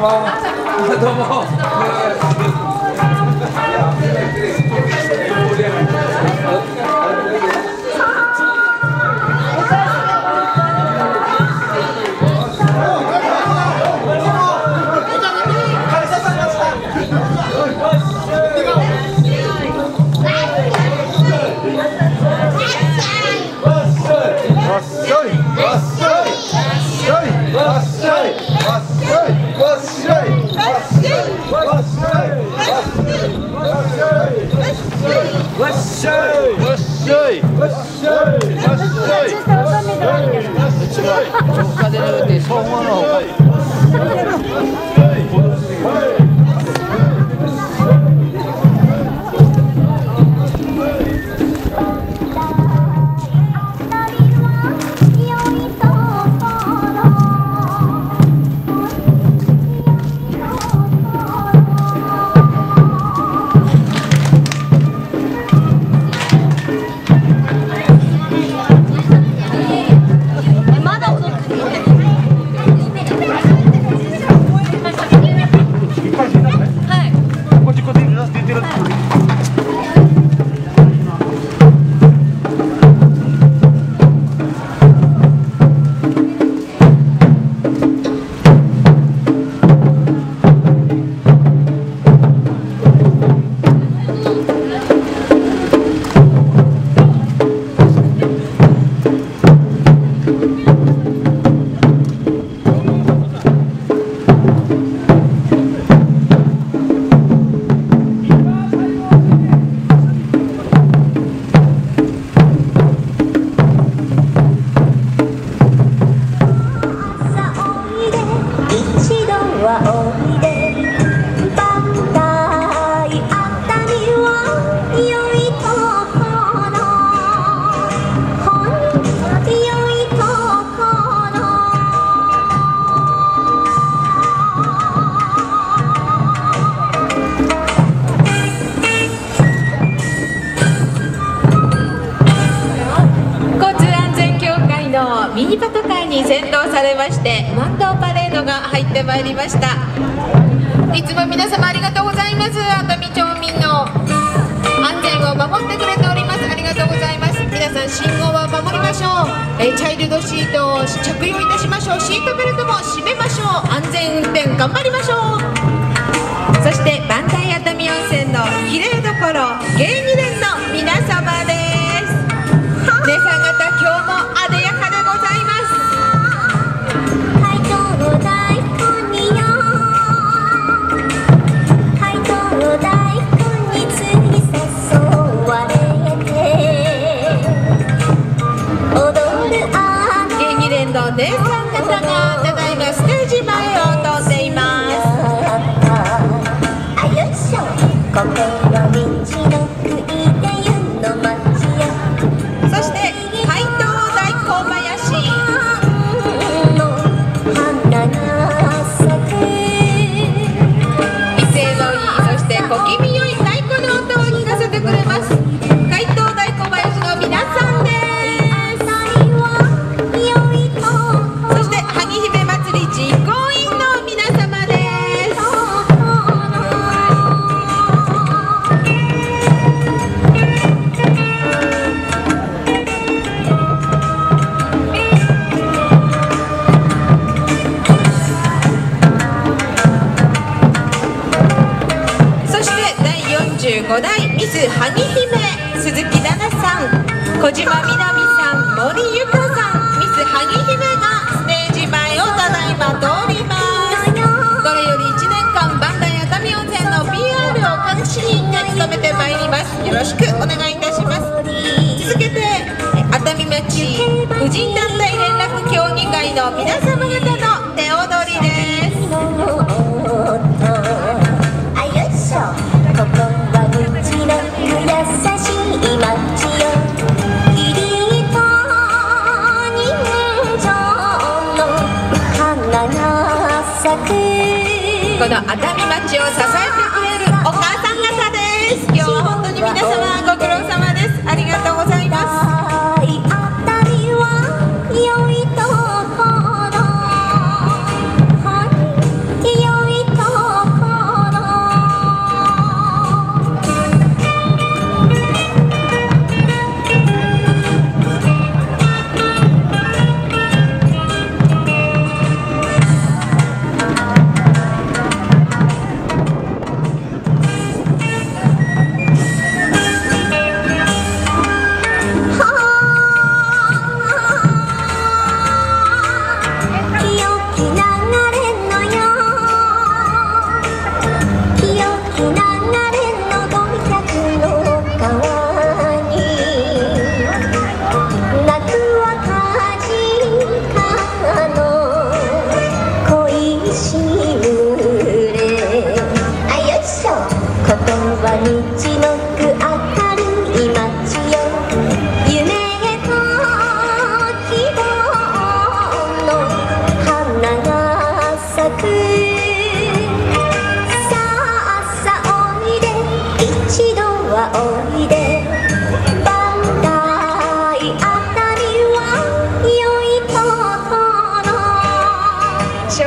どうも。 ミニパトカーに先導されまして万灯パレードが入ってまいりました。いつも皆様ありがとうございます。熱海町民の安全を守ってくれております。ありがとうございます。皆さん信号は守りましょう。チャイルドシートを着用いたしましょう。シートベルトも締めましょう。安全運転頑張りましょう。そして磐梯熱海温泉のきれいどころ芸二連の皆様です。姉さん方今日もあでやかでございます。 街頭の大根によ街頭の大根につい誘われて踊る芸二連の姉さん方がただいまステージ前を通っています。 あよいしょここは道のくいで湯の町よ。 そして街頭大根林の花が咲く威勢のいい、そして小気味よい太鼓の音を聞かせてくれます。街頭大根林の皆さんです。そして萩姫祭り実行委員の皆様です。そして第45代ミス萩姫鈴木奈々さん、小島みなみさん、森ゆかさん、ミス萩姫がステージ前をただいま通ります。これより1年間磐梯熱海温泉の PR を各市に務めてまいります。よろしくお願いいたします。続けて熱海町婦人団体連絡協議会の皆様方の手踊りです。 あよいしょここはうちの優しい町よ。キリと人情の花が咲くこの熱海町を支えてくれるお母さん方です。今日は本当に皆様ご苦労様です。ありがとうございます。 良いところ、良い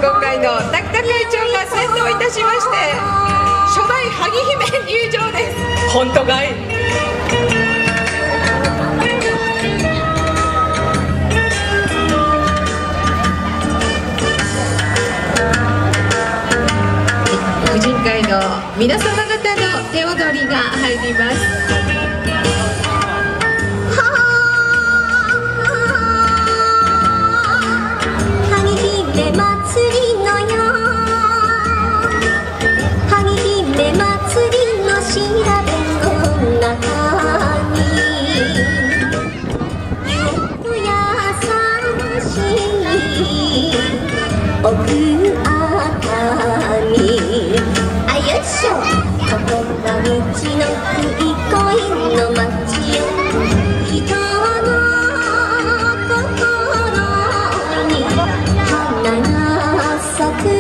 今回の滝田会長が先導いたしまして初代萩姫入場です。本当かい。婦人会の皆様方の手踊りが入ります。 奥熱海あよいしょここが道の恋恋の街よ人の心に花が咲く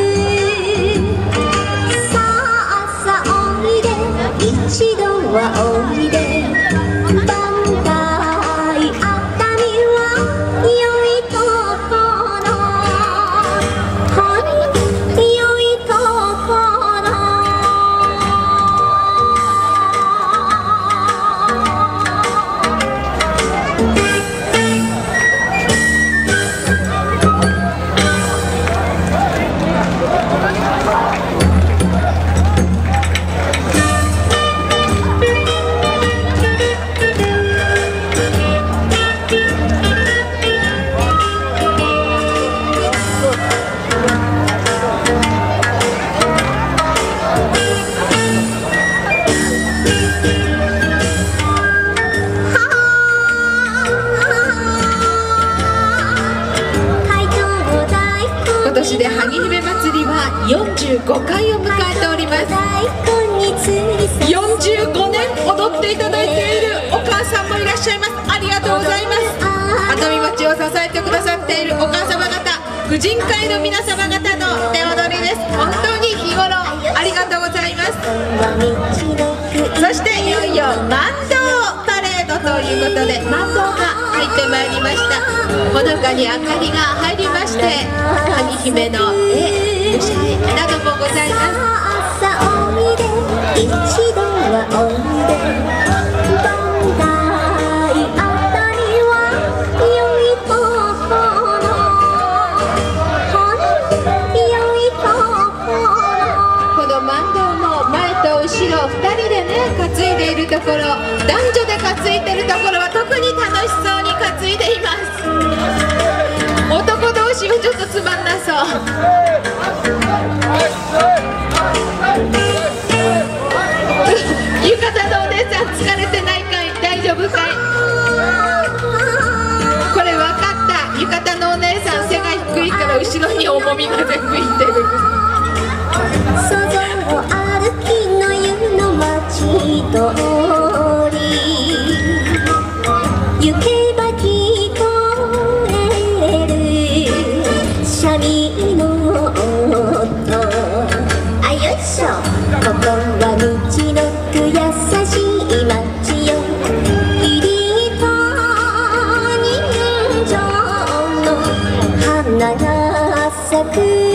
さあさあおいで一度はおいで今年で萩姫祭りは45回を迎えております。45年踊っていただいているお母さんもいらっしゃいます。ありがとうございます。熱海町を支えてくださっているお母様方、婦人会の皆様方の手踊りです。本当に日頃ありがとうございます。そしていよいよ万灯パレードということで万灯が入ってまいりました。ほのかに明かりが入りまして萩姫の絵武者絵などもございます。 一度はおいで万代あたりは良いところ良いところこの万灯も前と後ろ2人でね担いでいるところ、男女で担いでいるところは特に楽しそうに担いでいます。男同士はちょっとつまんなそう。浴衣のお姉さん疲れてないかい、大丈夫かい。これ分かった、浴衣のお姉さん背が低いから後ろに重みが全部いってる。 そぞろ歩きの湯の町通り行けば聞こえる三味の音あよいしょここは道のく優しい町よキリと人情の花が咲く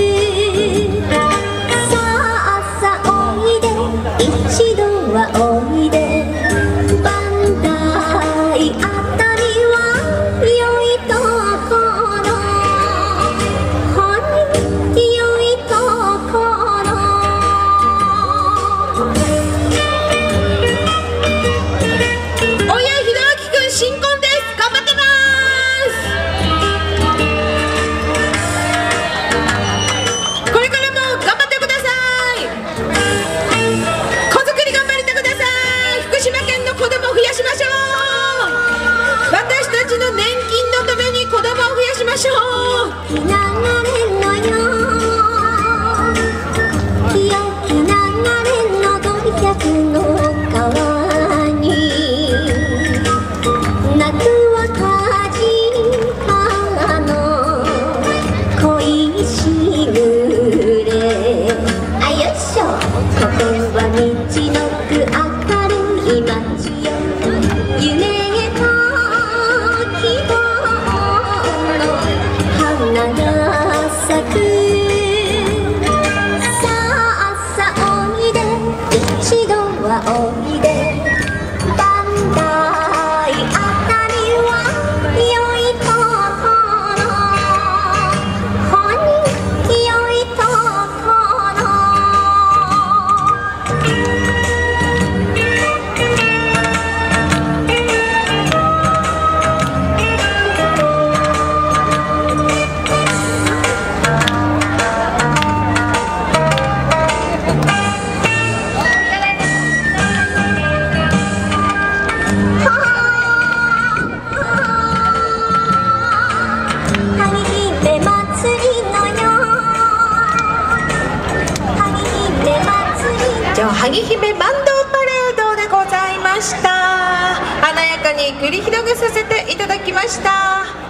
一度はおいで万代あたりは良いところ良いところおやひろあきくん新婚です。頑張ってます。これからも頑張ってください。福島県の子供を増やしましょう。私たちの年金のために子供を増やしましょう。流れのよ清き流れの500の川に泣く若島の恋しぐれあよいしょここは道のく明るい街よ夢と希望の花がおいでバンダイあたりは良いところほに良いところ萩姫バンドパレードでございました。華やかに繰り広げさせていただきました。